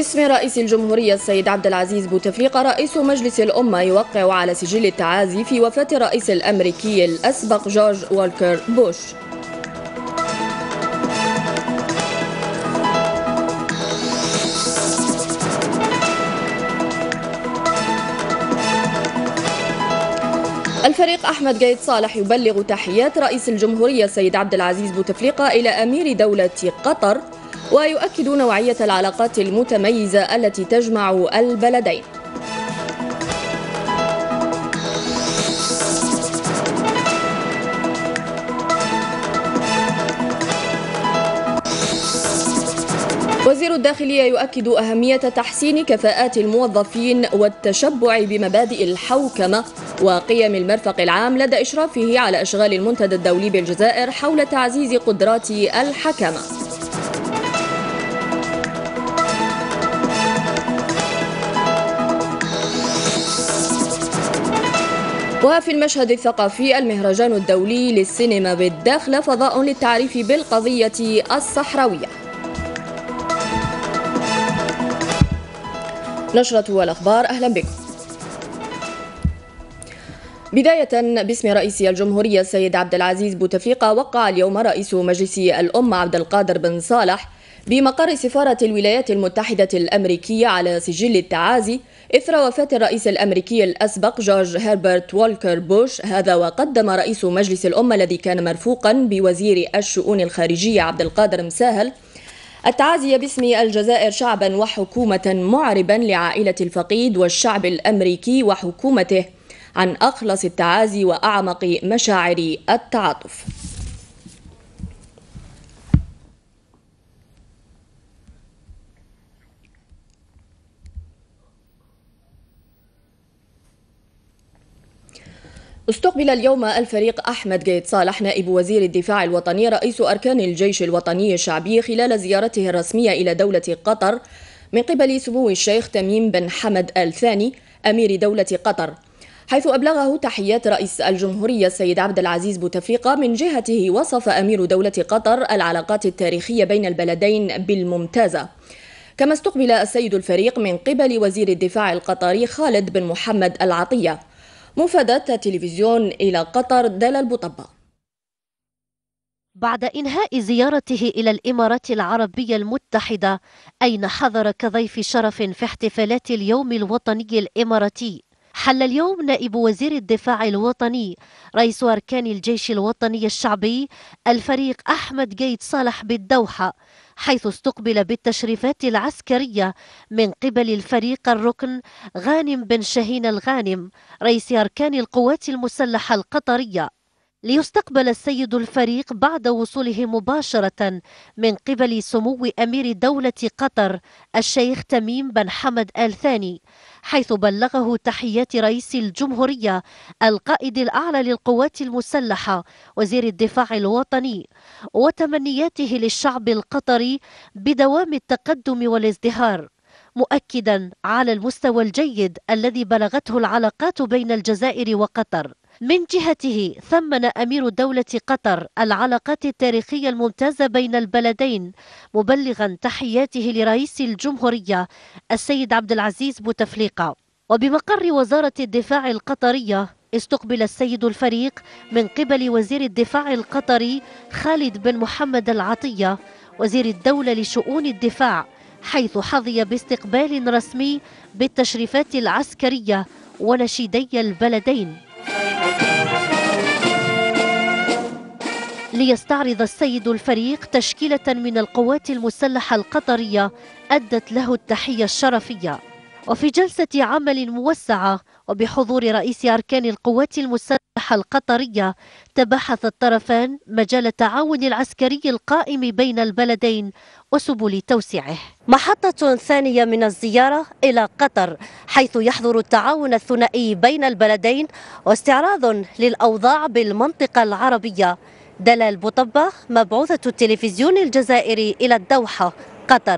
باسم رئيس الجمهورية السيد عبد العزيز بوتفليقة رئيس مجلس الأمة يوقع على سجل التعازي في وفاة الرئيس الأمريكي الأسبق جورج والكر بوش. الفريق أحمد جيد صالح يبلغ تحيات رئيس الجمهورية السيد عبد العزيز بوتفليقة إلى أمير دولة قطر، ويؤكد نوعية العلاقات المتميزة التي تجمع البلدين. وزير الداخلية يؤكد أهمية تحسين كفاءات الموظفين والتشبع بمبادئ الحوكمة وقيم المرفق العام لدى إشرافه على أشغال المنتدى الدولي بالجزائر حول تعزيز قدرات الحكمة. وفي المشهد الثقافي المهرجان الدولي للسينما بالداخلة فضاء للتعريف بالقضية الصحراوية. نشرة الأخبار، أهلا بكم. بداية باسم رئيس الجمهورية السيد عبد العزيز بوتفليقة، وقع اليوم رئيس مجلس الأمة عبد القادر بن صالح بمقر سفارة الولايات المتحدة الأمريكية على سجل التعازي إثر وفاة الرئيس الأمريكي الأسبق جورج هربرت والكر بوش. هذا وقدم رئيس مجلس الأمة الذي كان مرفوقا بوزير الشؤون الخارجية عبد القادر مساهل التعازي باسم الجزائر شعبا وحكومة، معربا لعائلة الفقيد والشعب الأمريكي وحكومته عن أخلص التعازي وأعمق مشاعر التعاطف. استقبل اليوم الفريق أحمد جيد صالح نائب وزير الدفاع الوطني رئيس أركان الجيش الوطني الشعبي خلال زيارته الرسمية إلى دولة قطر من قبل سمو الشيخ تميم بن حمد آل ثاني أمير دولة قطر، حيث أبلغه تحيات رئيس الجمهورية السيد عبد العزيز بوتفليقة. من جهته وصف أمير دولة قطر العلاقات التاريخية بين البلدين بالممتازة. كما استقبل السيد الفريق من قبل وزير الدفاع القطري خالد بن محمد العطية. مفادات التلفزيون إلى قطر دلال بوطبة. بعد إنهاء زيارته إلى الإمارات العربية المتحدة، أين حضر كضيف شرف في احتفالات اليوم الوطني الإماراتي، حل اليوم نائب وزير الدفاع الوطني رئيس أركان الجيش الوطني الشعبي الفريق أحمد جيد صالح بالدوحة، حيث استقبل بالتشريفات العسكرية من قبل الفريق الركن غانم بن شاهين الغانم رئيس أركان القوات المسلحة القطرية، ليستقبل السيد الفريق بعد وصوله مباشرة من قبل سمو أمير دولة قطر الشيخ تميم بن حمد آل ثاني، حيث بلغه تحيات رئيس الجمهورية القائد الأعلى للقوات المسلحة وزير الدفاع الوطني، وتمنياته للشعب القطري بدوام التقدم والازدهار، مؤكدا على المستوى الجيد الذي بلغته العلاقات بين الجزائر وقطر. من جهته ثمن أمير دولة قطر العلاقات التاريخية الممتازة بين البلدين، مبلغا تحياته لرئيس الجمهورية السيد عبد العزيز بوتفليقة. وبمقر وزارة الدفاع القطرية استقبل السيد الفريق من قبل وزير الدفاع القطري خالد بن محمد العطية وزير الدولة لشؤون الدفاع، حيث حظي باستقبال رسمي بالتشريفات العسكرية ونشيدي البلدين. ليستعرض السيد الفريق تشكيلة من القوات المسلحة القطرية أدت له التحية الشرفية. وفي جلسة عمل موسعة وبحضور رئيس أركان القوات المسلحة القطرية، تباحث الطرفان مجال التعاون العسكري القائم بين البلدين وسبل توسيعه. محطة ثانية من الزيارة إلى قطر، حيث يحضر التعاون الثنائي بين البلدين واستعراض للأوضاع بالمنطقة العربية. دلال بوطبة، مبعوثة التلفزيون الجزائري إلى الدوحة، قطر.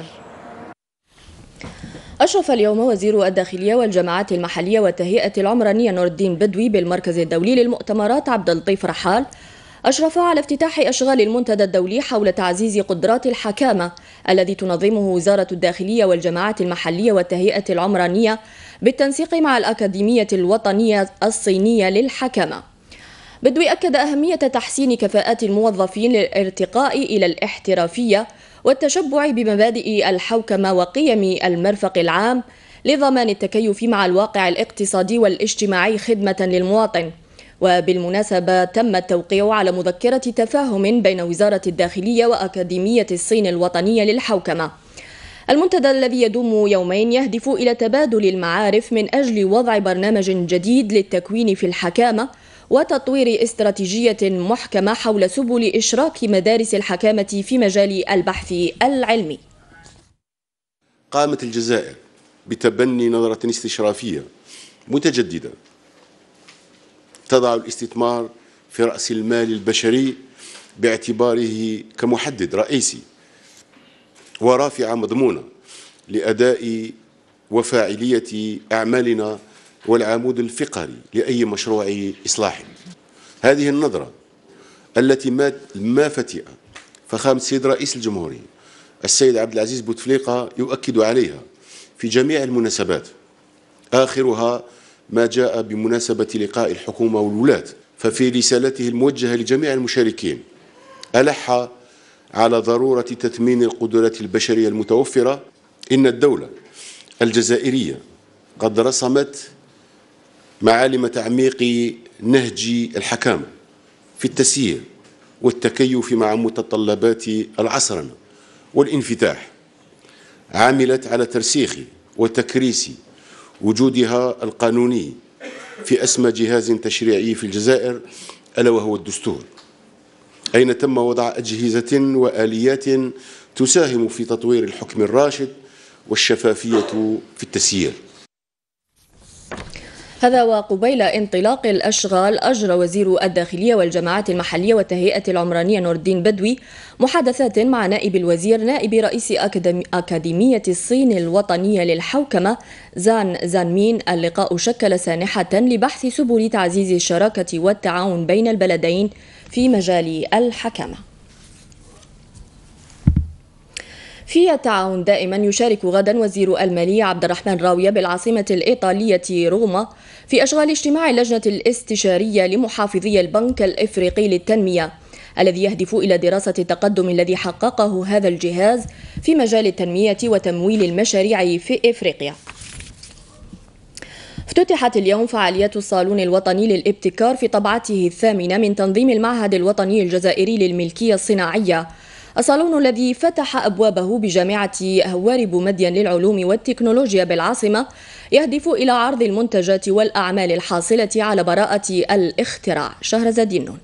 أشرف اليوم وزير الداخلية والجماعات المحلية والتهيئة العمرانية نور الدين بدوي بالمركز الدولي للمؤتمرات عبد اللطيف رحال أشرف على افتتاح أشغال المنتدى الدولي حول تعزيز قدرات الحكامة الذي تنظمه وزارة الداخلية والجماعات المحلية والتهيئة العمرانية بالتنسيق مع الأكاديمية الوطنية الصينية للحكامة. بدوي أكد أهمية تحسين كفاءات الموظفين للارتقاء إلى الاحترافية والتشبع بمبادئ الحوكمة وقيم المرفق العام لضمان التكيف مع الواقع الاقتصادي والاجتماعي خدمة للمواطن. وبالمناسبة تم التوقيع على مذكرة تفاهم بين وزارة الداخلية وأكاديمية الصين الوطنية للحوكمة. المنتدى الذي يدوم يومين يهدف إلى تبادل المعارف من أجل وضع برنامج جديد للتكوين في الحكامة وتطوير استراتيجية محكمة حول سبل إشراك مدارس الحكامة في مجال البحث العلمي. قامت الجزائر بتبني نظرة استشرافية متجددة تضع الاستثمار في رأس المال البشري باعتباره كمحدد رئيسي ورافعة مضمونة لأداء وفاعلية أعمالنا والعمود الفقري لأي مشروع إصلاحي. هذه النظرة التي ما فتئ فخامة السيد رئيس الجمهورية السيد عبد العزيز بوتفليقة يؤكد عليها في جميع المناسبات، آخرها ما جاء بمناسبة لقاء الحكومة والولاة، ففي رسالته الموجهة لجميع المشاركين ألح على ضرورة تثمين القدرات البشرية المتوفرة. إن الدولة الجزائرية قد رسمت معالم تعميق نهج الحكامة في التسيير والتكيف مع متطلبات العصرنة والانفتاح، عملت على ترسيخ وتكريس وجودها القانوني في أسمى جهاز تشريعي في الجزائر ألا وهو الدستور، أين تم وضع أجهزة وآليات تساهم في تطوير الحكم الراشد والشفافية في التسيير. هذا وقبيل انطلاق الأشغال أجرى وزير الداخلية والجماعات المحلية والتهيئة العمرانية نور الدين بدوي محادثات مع نائب الوزير نائب رئيس أكاديمية الصين الوطنية للحوكمة زان زانمين. اللقاء شكل سانحة لبحث سبل تعزيز الشراكة والتعاون بين البلدين في مجال الحكمة. في التعاون دائما يشارك غدا وزير المالية عبد الرحمن راوية بالعاصمة الإيطالية روما في أشغال اجتماع اللجنة الاستشارية لمحافظي البنك الإفريقي للتنمية الذي يهدف إلى دراسة التقدم الذي حققه هذا الجهاز في مجال التنمية وتمويل المشاريع في إفريقيا. افتتحت اليوم فعاليات الصالون الوطني للابتكار في طبعته الثامنة من تنظيم المعهد الوطني الجزائري للملكية الصناعية. الصالون الذي فتح أبوابه بجامعة هواري بومدين للعلوم والتكنولوجيا بالعاصمة يهدف إلى عرض المنتجات والأعمال الحاصلة على براءة الاختراع. شهرزاد النون.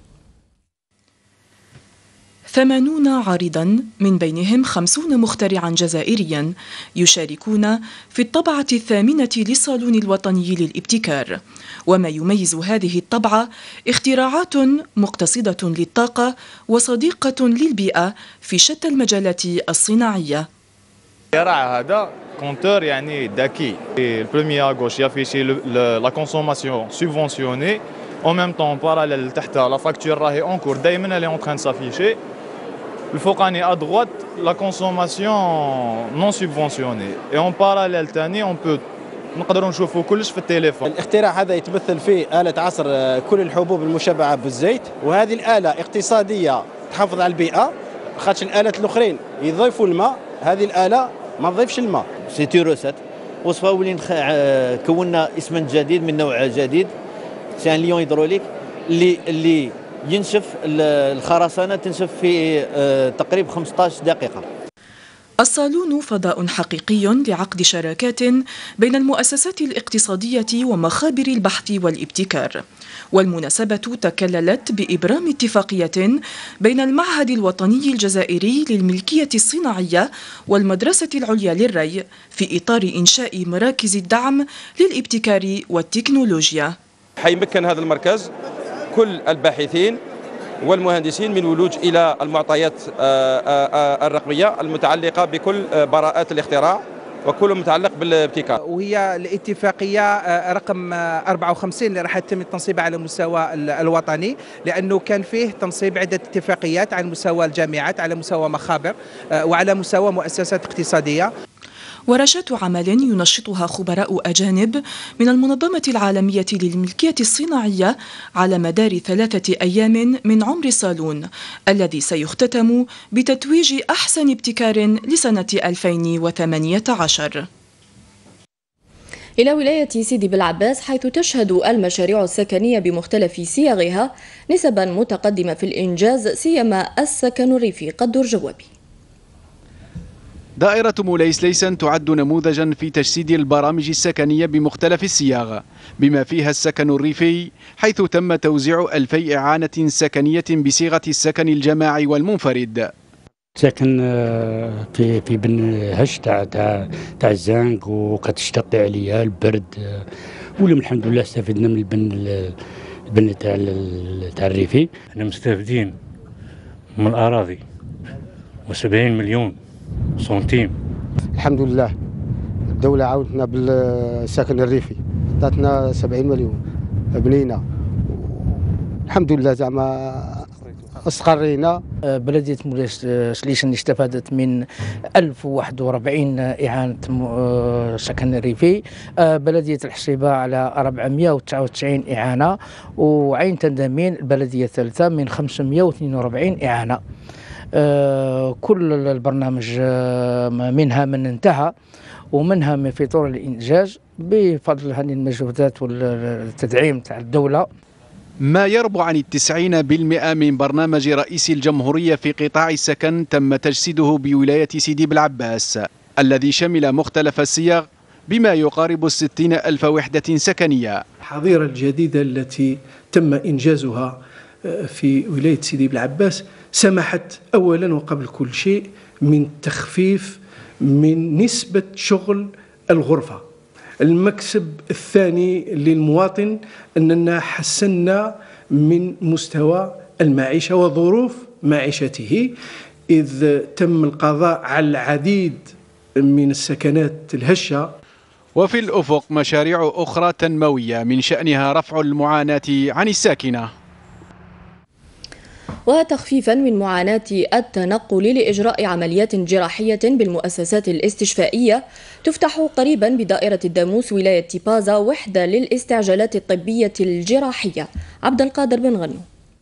80 عارضا من بينهم 50 مخترعا جزائريا يشاركون في الطبعة الثامنة للصالون الوطني للابتكار. وما يميز هذه الطبعة اختراعات مقتصدة للطاقة وصديقة للبيئة في شتى المجالات الصناعية. الرع هذا كونتور يعني ذكي. البروميي à gauche يافيشي لا كونسوماسيون سوبفونسيوني en même temps parallèle تحت لا فاكتور راهي اون كور دائما اللي اون تران سافيشي. الفوقاني à droite la consommation non subventionnée et en parallèle ثاني on peut نقدروا نشوفوا كلش في التليفون. الاختراع هذا يتمثل في آلة عصر كل الحبوب المشبعة بالزيت، وهذه الآلة اقتصادية تحافظ على البيئة، خاطش الآلات الأخرين يضيفوا الماء، هذه الآلة ما تضيفش الماء. سيتي روسيت وصفة ولين كونا اسما جديد من نوع جديد سي ان ليون هيدروليك اللي ينشف الخرسانة تنشف في تقريبا 15 دقيقة. الصالون فضاء حقيقي لعقد شراكات بين المؤسسات الاقتصادية ومخابر البحث والابتكار. والمناسبة تكللت بإبرام اتفاقية بين المعهد الوطني الجزائري للملكية الصناعية والمدرسة العليا للري في إطار إنشاء مراكز الدعم للابتكار والتكنولوجيا. حيمكن هذا المركز كل الباحثين والمهندسين من ولوج إلى المعطيات الرقمية المتعلقة بكل براءات الاختراع وكله متعلق بالابتكار. وهي الاتفاقية رقم 54 اللي راح يتم تنصيبها على المستوى الوطني، لأنه كان فيه تنصيب عدة اتفاقيات على مستوى الجامعات، على مستوى مخابر، وعلى مستوى مؤسسات اقتصادية. ورشات عمل ينشطها خبراء أجانب من المنظمة العالمية للملكية الصناعية على مدار 3 أيام من عمر الصالون الذي سيختتم بتتويج أحسن ابتكار لسنة 2018. إلى ولاية سيدي بلعباس، حيث تشهد المشاريع السكنية بمختلف صيغها نسبا متقدمة في الإنجاز، سيما السكن الريفي. قدر جوابي. دائرة مولاي سليسن تعد نموذجا في تجسيد البرامج السكنية بمختلف الصياغ، بما فيها السكن الريفي، حيث تم توزيع 2000 إعانة سكنية بصيغة السكن الجماعي والمنفرد. ساكن في بن هش تاع الزنق، وكتشتقي عليا البرد، ولم الحمد لله استفدنا من البن تاع الريفي. احنا مستفيدين من الأراضي و70 مليون سنتيم. الحمد لله الدولة عاونتنا بالسكن الريفي، عطاتنا 70 مليون بنينا، الحمد لله زعما استقرينا. بلدية مولاي سليسن استفادت من 1041 إعانة سكن ريفي، بلدية الحصيبة على 499 إعانة، وعين تندمين البلدية الثالثة من 542 إعانة. كل البرنامج منها من انتهى ومنها من في طور الإنجاز بفضل هذه المجهودات والتدعيم تاع الدولة. ما يربو عن 90% من برنامج رئيس الجمهورية في قطاع السكن تم تجسيده بولاية سيدي بلعباس، الذي شمل مختلف الصيغ بما يقارب 60,000 وحدة سكنية. الحظيرة الجديدة التي تم إنجازها في ولاية سيدي بلعباس سمحت أولا وقبل كل شيء من تخفيف من نسبة شغل الغرفة. المكسب الثاني للمواطن أننا حسنا من مستوى المعيشة وظروف معيشته، إذ تم القضاء على العديد من السكنات الهشة. وفي الأفق مشاريع أخرى تنموية من شأنها رفع المعاناة عن الساكنة وتخفيفا من معاناة التنقل لإجراء عمليات جراحية بالمؤسسات الاستشفائية. تفتح قريبا بدائرة الداموس ولاية تيبازا وحدة للاستعجالات الطبية الجراحية. عبد القادر بن غنو.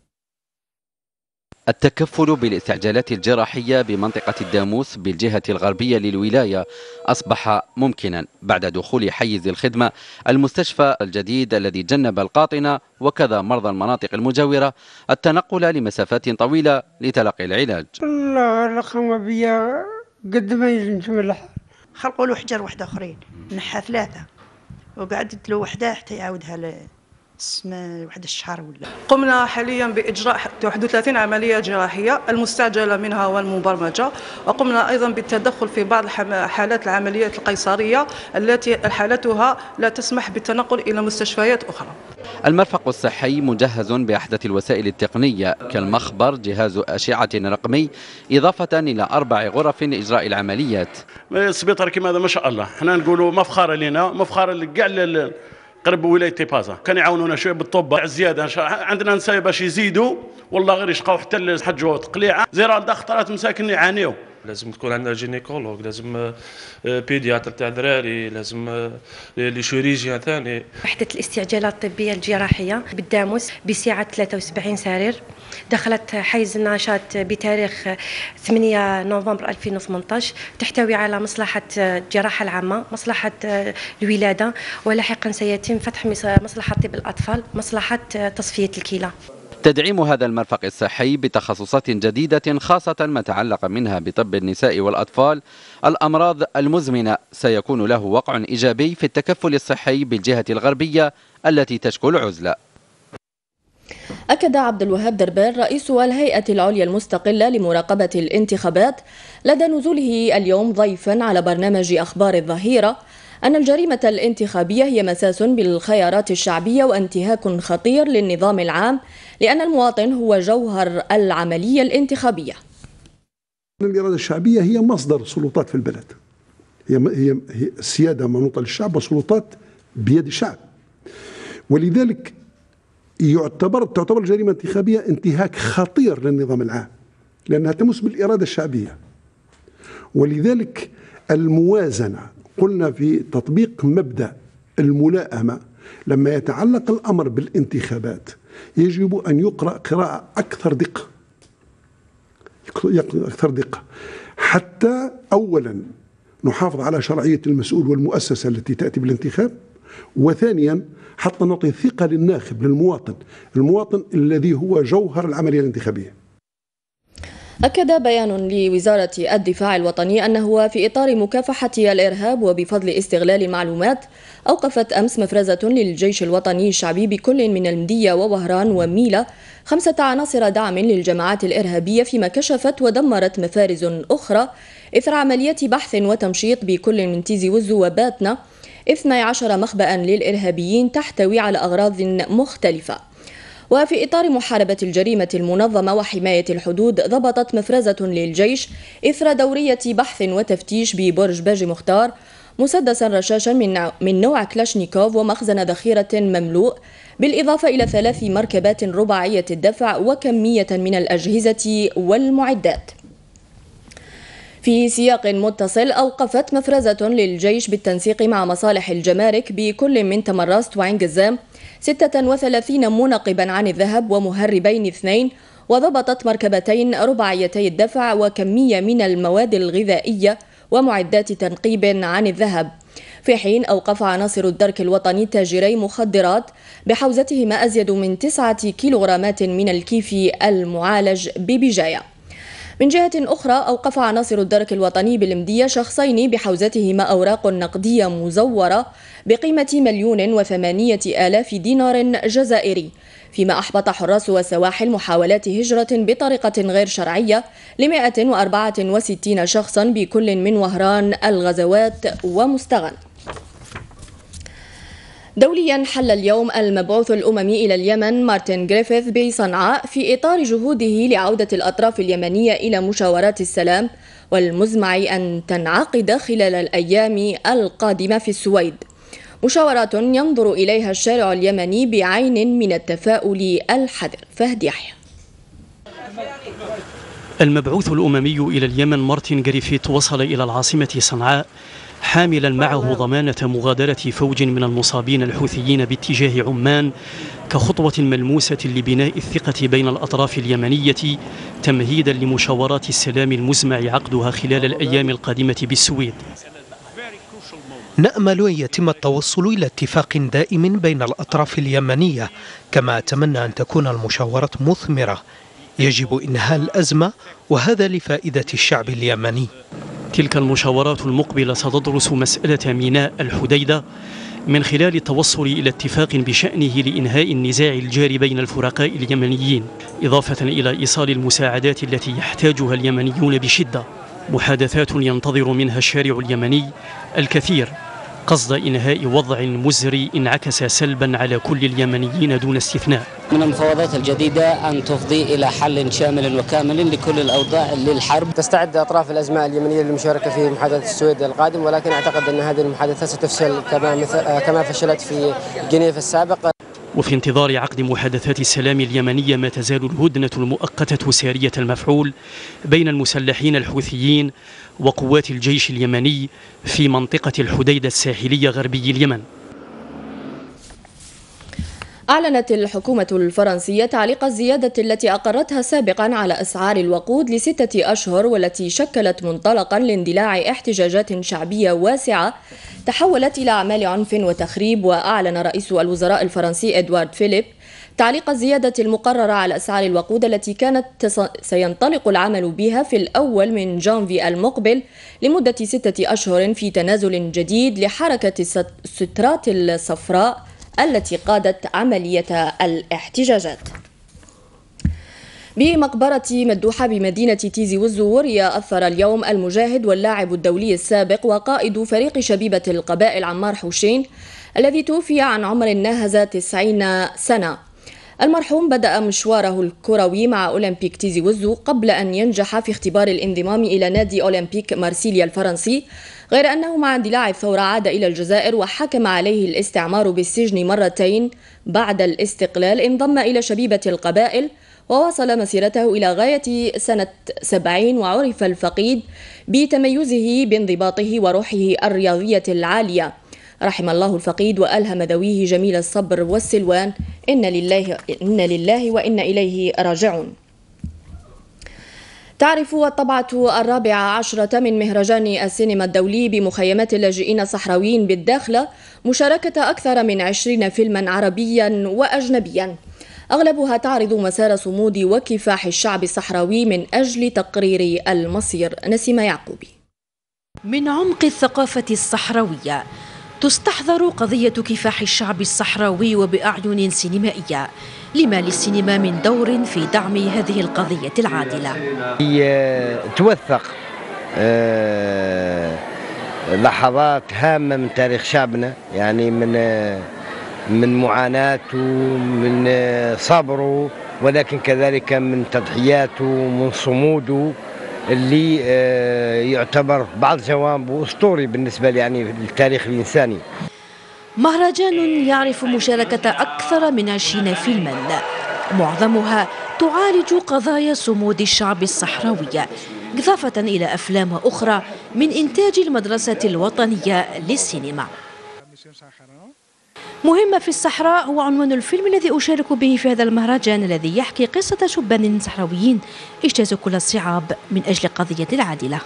التكفل بالاستعجالات الجراحية بمنطقة الداموس بالجهة الغربية للولاية أصبح ممكنا بعد دخول حيز الخدمة المستشفى الجديد الذي جنب القاطنة وكذا مرضى المناطق المجاورة التنقل لمسافات طويلة لتلقي العلاج. الرقم بيا قد ما ينجم الحال خلقوا له حجر واحدة أخرين نحى 3 وقعدت له وحدة حتى يعاودها اسمه واحد الشهر ولا. قمنا حاليا بإجراء 31 عملية جراحية المستعجلة منها والمبرمجة، وقمنا أيضا بالتدخل في بعض حالات العمليات القيصرية التي حالتها لا تسمح بالتنقل إلى مستشفيات أخرى. المرفق الصحي مجهز بأحدث الوسائل التقنية كالمخبر، جهاز أشعة رقمي، إضافة إلى 4 غرف لإجراء العمليات. السبيطار كما هذا ما شاء الله، احنا نقولوا مفخرة لنا، مفخرة لكاع قرب ولايه تيبازا، كان يعاونونا شويه بالطب زياده، عندنا نساء باش يزيدوا والله غير يشقاو حتى الحجوه تقليعه، زيران دخترات مساكن يعانيو. لازم تكون عندنا جينيكولوج، لازم بيدياتر تاع دراري، لازم لي شيريجيان ثاني. وحدة الاستعجالات الطبية الجراحية بالداموس بسعة 73 سرير، دخلت حيز النشاط بتاريخ 8 نوفمبر 2018، تحتوي على مصلحة الجراحة العامة، مصلحة الولادة، ولاحقا سيتم فتح مصلحة طب الأطفال، مصلحة تصفية الكلى. تدعيم هذا المرفق الصحي بتخصصات جديدة خاصة ما تعلق منها بطب النساء والأطفال الأمراض المزمنة سيكون له وقع إيجابي في التكفل الصحي بالجهة الغربية التي تشكل عزلة. أكد عبد الوهاب دربان رئيس الهيئة العليا المستقلة لمراقبة الانتخابات لدى نزوله اليوم ضيفا على برنامج أخبار الظهيرة أن الجريمة الانتخابية هي مساس بالخيارات الشعبية وانتهاك خطير للنظام العام، لأن المواطن هو جوهر العملية الانتخابية. الإرادة الشعبية هي مصدر السلطات في البلد، هي السيادة منوطة للشعب والسلطات بيد الشعب، ولذلك تعتبر الجريمة الانتخابية انتهاك خطير للنظام العام، لأنها تمس بالإرادة الشعبية. ولذلك الموازنة، قلنا في تطبيق مبدأ الملائمة، لما يتعلق الأمر بالانتخابات يجب أن يقرأ قراءة أكثر دقة حتى أولا نحافظ على شرعية المسؤول والمؤسسة التي تأتي بالانتخاب، وثانيا حتى نعطي ثقة للناخب، المواطن الذي هو جوهر العملية الانتخابية. أكد بيان لوزارة الدفاع الوطني أنه في إطار مكافحة الإرهاب وبفضل استغلال المعلومات أوقفت أمس مفرزة للجيش الوطني الشعبي بكل من المدية ووهران وميلة 5 عناصر دعم للجماعات الإرهابية، فيما كشفت ودمرت مفارز أخرى إثر عملية بحث وتمشيط بكل من تيزي وزو وباتنا 12 مخبأ للإرهابيين تحتوي على أغراض مختلفة. وفي إطار محاربة الجريمة المنظمة وحماية الحدود، ضبطت مفرزة للجيش إثر دورية بحث وتفتيش ببرج باجي مختار مسدسا رشاشا من نوع كلاشنيكوف ومخزن ذخيرة مملوء، بالإضافة إلى 3 مركبات رباعية الدفع وكمية من الأجهزة والمعدات. في سياق متصل، أوقفت مفرزة للجيش بالتنسيق مع مصالح الجمارك بكل من تمراست وعين قزام 36 منقبا عن الذهب ومهربين 2، وضبطت مركبتين رباعيتي الدفع وكمية من المواد الغذائية ومعدات تنقيب عن الذهب، في حين أوقف عناصر الدرك الوطني تاجري مخدرات بحوزتهما أزيد من 9 كيلوغرامات من الكيف المعالج ببجاية. من جهة أخرى، أوقف عناصر الدرك الوطني بالمدية شخصين بحوزتهما أوراق نقدية مزورة بقيمة 1,008,000 دينار جزائري، فيما أحبط حراس وسواحل محاولات هجرة بطريقة غير شرعية ل164 شخصا بكل من وهران، الغزوات ومستغل. دوليا، حل اليوم المبعوث الأممي إلى اليمن مارتن غريفيث بصنعاء في إطار جهوده لعودة الأطراف اليمنية إلى مشاورات السلام، والمزمع أن تنعقد خلال الأيام القادمة في السويد مشاورات ينظر إليها الشارع اليمني بعين من التفاؤل الحذر. فهد يحيى. المبعوث الأممي إلى اليمن مارتن غريفيث وصل إلى العاصمة صنعاء حاملا معه ضمانة مغادرة فوج من المصابين الحوثيين باتجاه عمان كخطوة ملموسة لبناء الثقة بين الأطراف اليمنية تمهيدا لمشاورات السلام المزمع عقدها خلال الأيام القادمة بالسويد. نأمل أن يتم التوصل إلى اتفاق دائم بين الأطراف اليمنية، كما أتمنى أن تكون المشاورات مثمرة. يجب إنهاء الأزمة، وهذا لفائدة الشعب اليمني. تلك المشاورات المقبلة ستدرس مسألة ميناء الحديدة من خلال التوصل إلى اتفاق بشأنه لإنهاء النزاع الجاري بين الفرقاء اليمنيين، إضافة إلى إيصال المساعدات التي يحتاجها اليمنيون بشدة. محادثات ينتظر منها الشارع اليمني الكثير قصد إنهاء وضع مزري انعكس سلبا على كل اليمنيين دون استثناء. من المفاوضات الجديدة أن تفضي إلى حل شامل وكامل لكل الأوضاع للحرب. تستعد أطراف الأزمة اليمنية للمشاركة في محادثة السويد القادم، ولكن أعتقد أن هذه المحادثات ستفشل كما فشلت في جنيف السابق. وفي انتظار عقد محادثات السلام اليمنية، ما تزال الهدنة المؤقتة سارية المفعول بين المسلحين الحوثيين وقوات الجيش اليمني في منطقة الحديدة الساحلية غربي اليمن. أعلنت الحكومة الفرنسية تعليق الزيادة التي أقرتها سابقا على أسعار الوقود ل6 أشهر، والتي شكلت منطلقا لاندلاع احتجاجات شعبية واسعة تحولت إلى أعمال عنف وتخريب. وأعلن رئيس الوزراء الفرنسي إدوارد فيليب تعليق الزيادة المقررة على أسعار الوقود التي كانت سينطلق العمل بها في الأول من جانفي المقبل لمدة 6 أشهر، في تنازل جديد لحركة السترات الصفراء التي قادت عملية الاحتجاجات. بمقبرة مدوحة بمدينة تيزي وزو، أثر اليوم المجاهد واللاعب الدولي السابق وقائد فريق شبيبة القبائل عمار حوشين الذي توفي عن عمر ناهز 90 سنة. المرحوم بدأ مشواره الكروي مع أولمبيك تيزي وزو قبل أن ينجح في اختبار الانضمام إلى نادي أولمبيك مارسيليا الفرنسي غير أنه مع اندلاع الثورة عاد إلى الجزائر وحكم عليه الاستعمار بالسجن مرتين بعد الاستقلال. انضم إلى شبيبة القبائل وواصل مسيرته إلى غاية سنة 70، وعرف الفقيد بتميزه بانضباطه وروحه الرياضية العالية. رحم الله الفقيد وألهم ذويه جميل الصبر والسلوان. إن لله وإنا إليه راجعون. تعرف الطبعة 14 من مهرجان السينما الدولي بمخيمات اللاجئين الصحراويين بالداخلة مشاركة أكثر من 20 فيلما عربيا وأجنبيا، أغلبها تعرض مسار صمود وكفاح الشعب الصحراوي من أجل تقرير المصير. نسيمة يعقوبي. من عمق الثقافة الصحراوية تستحضر قضية كفاح الشعب الصحراوي وبأعين سينمائية. لما للسينما من دور في دعم هذه القضية العادلة؟ توثق لحظات هامة من تاريخ شعبنا، يعني من معاناته، من صبره، ولكن كذلك من تضحياته، من صموده اللي يعتبر بعض جوانبه أسطوري بالنسبة يعني للتاريخ الإنساني. مهرجان يعرف مشاركة أكثر من 20 فيلما، معظمها تعالج قضايا صمود الشعب الصحراوي، إضافة إلى أفلام أخرى من إنتاج المدرسة الوطنية للسينما. مهمة في الصحراء هو عنوان الفيلم الذي أشارك به في هذا المهرجان، الذي يحكي قصة شبان صحراويين اجتازوا كل الصعاب من أجل قضية العادلة.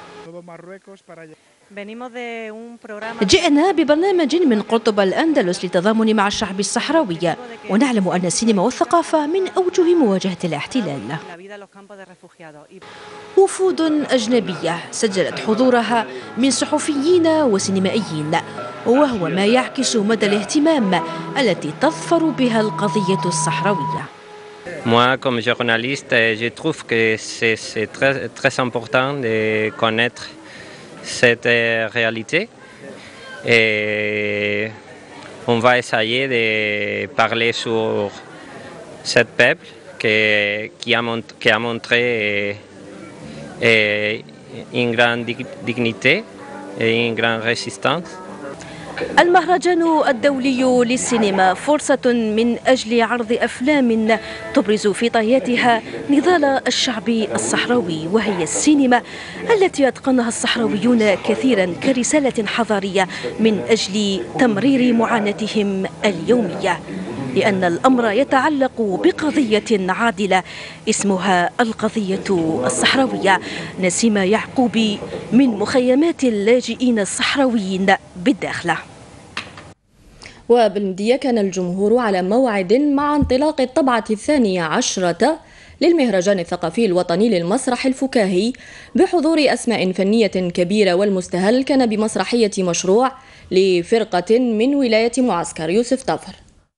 جئنا ببرنامج من قرطبة الأندلس للتضامن مع الشعب الصحراوي، ونعلم أن السينما والثقافة من أوجه مواجهة الاحتلال. وفود أجنبية سجلت حضورها من صحفيين وسينمائيين، وهو ما يعكس مدى الاهتمام التي تظفر بها القضية الصحراوية. Moi, comme journaliste, je trouve que c'est très important de connaître cette réalité, et on va essayer de parler sur ce peuple qui a montré une grande dignité et une grande résistance. المهرجان الدولي للسينما فرصة من أجل عرض أفلام تبرز في طياتها نضال الشعب الصحراوي، وهي السينما التي أتقنها الصحراويون كثيرا كرسالة حضارية من أجل تمرير معاناتهم اليومية، لأن الأمر يتعلق بقضية عادلة اسمها القضية الصحراوية. نسيمة يعقوبي من مخيمات اللاجئين الصحراويين بالداخلة. وبالمدية كان الجمهور على موعد مع انطلاق الطبعة 12 للمهرجان الثقافي الوطني للمسرح الفكاهي بحضور أسماء فنية كبيرة، والمستهل كان بمسرحية مشروع لفرقة من ولاية معسكر. يوسف طفر.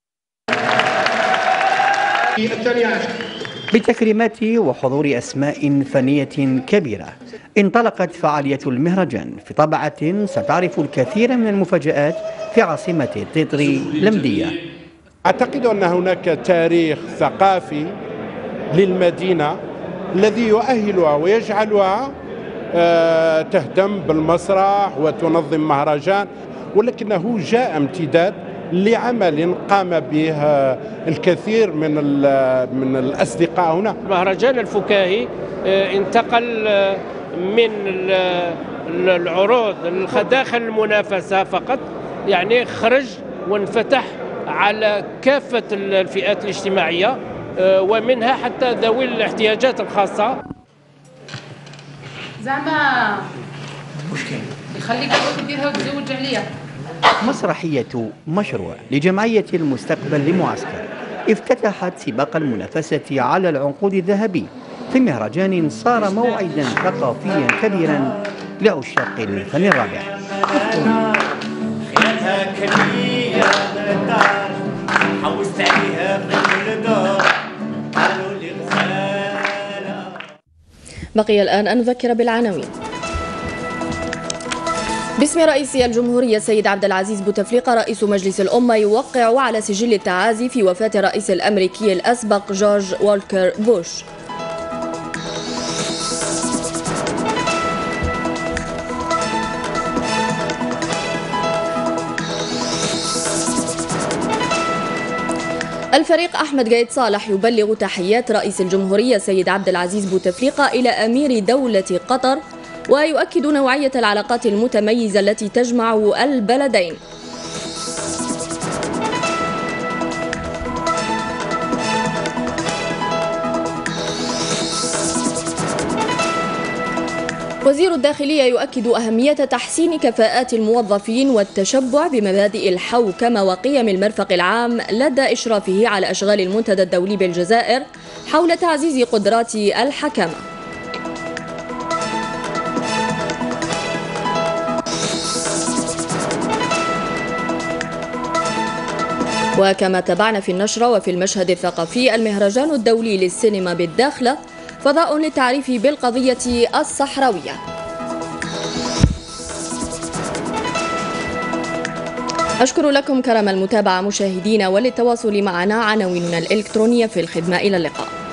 بتكريمات وحضور أسماء فنية كبيرة انطلقت فعالية المهرجان في طبعة ستعرف الكثير من المفاجآت في عاصمة التتر لمدية. أعتقد أن هناك تاريخ ثقافي للمدينة الذي يؤهلها ويجعلها تهتم بالمسرح وتنظم مهرجان، ولكنه جاء امتداد لعمل قام به الكثير من الأصدقاء هنا. المهرجان الفكاهي انتقل من العروض داخل المنافسة فقط، يعني خرج وانفتح على كافة الفئات الاجتماعية ومنها حتى ذوي الاحتياجات الخاصة. زعما مشكل يخليك تديرها وتزوج عليها. مسرحية مشروع لجمعية المستقبل لمعسكر افتتحت سباق المنافسة على العنقود الذهبي في مهرجان صار موعدا ثقافيا كبيرا لعشاق الفن الرابع. بقي الآن أن نذكر بالعناوين. باسم رئيس الجمهورية السيد عبد العزيز بوتفليقة رئيس مجلس الأمة يوقع على سجل التعازي في وفاة الرئيس الأمريكي الأسبق جورج والكر بوش. الفريق أحمد قايد صالح يبلغ تحيات رئيس الجمهورية سيد عبد العزيز بوتفليقة إلى أمير دولة قطر، ويؤكد نوعية العلاقات المتميزة التي تجمع البلدين. وزير الداخلية يؤكد أهمية تحسين كفاءات الموظفين والتشبع بمبادئ الحوكمة وقيم المرفق العام لدى إشرافه على أشغال المنتدى الدولي بالجزائر حول تعزيز قدرات الحكمة. وكما تابعنا في النشرة وفي المشهد الثقافي، المهرجان الدولي للسينما بالداخلة فضاء للتعريف بالقضية الصحراوية. أشكر لكم كرم المتابعة مشاهدينا، وللتواصل معنا عناويننا الإلكترونية في الخدمة. إلى اللقاء.